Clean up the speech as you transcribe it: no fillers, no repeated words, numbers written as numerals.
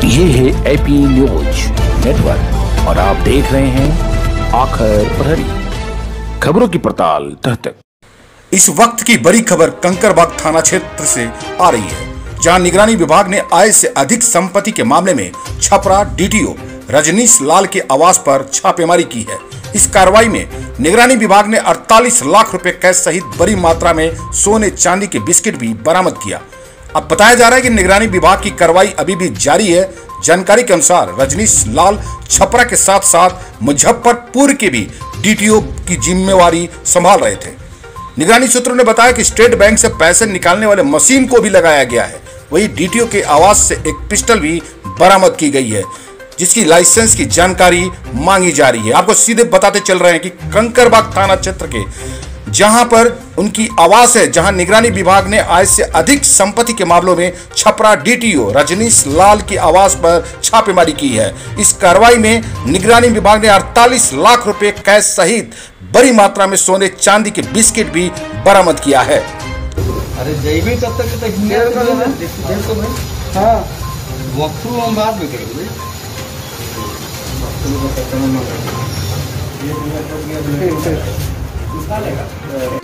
ये है AP news network और आप देख रहे हैं आखिर प्रहरी, खबरों की पड़ताल तह तक। इस वक्त की बड़ी खबर कंकरबाग थाना क्षेत्र से आ रही है, जहां निगरानी विभाग ने आय से अधिक संपत्ति के मामले में छपरा डीटीओ रजनीश लाल के आवास पर छापेमारी की है। इस कार्रवाई में निगरानी विभाग ने 48 लाख रुपए कैश सहित बड़ी मात्रा में सोने चांदी के बिस्किट भी बरामद किया। अब बताया जा रहा है कि निगरानी विभाग की कार्रवाई अभी भी जारी है। जानकारी के अनुसार रजनीश लाल छपरा के साथ साथ मुजफ्फरपुर के भी डीटीओ की जिम्मेवारी संभाल रहे थे। निगरानी सूत्रों ने बताया कि स्टेट बैंक से पैसे निकालने वाले मशीन को भी लगाया गया है। वहीं डीटीओ के आवास से एक पिस्टल भी बरामद की गई है, जिसकी लाइसेंस की जानकारी मांगी जा रही है। आपको सीधे बताते चल रहे हैं कि कंकरबाग थाना क्षेत्र के जहां पर उनकी आवास है, जहां निगरानी विभाग ने आय से अधिक संपत्ति के मामलों में छपरा डीटीओ रजनीश लाल की आवास पर छापेमारी की है। इस कार्रवाई में निगरानी विभाग ने 48 लाख रुपए कैश सहित बड़ी मात्रा में सोने चांदी के बिस्किट भी बरामद किया है। अरे जैबे तब तक तो हाँ वक्तु हम बात भी करेंगे।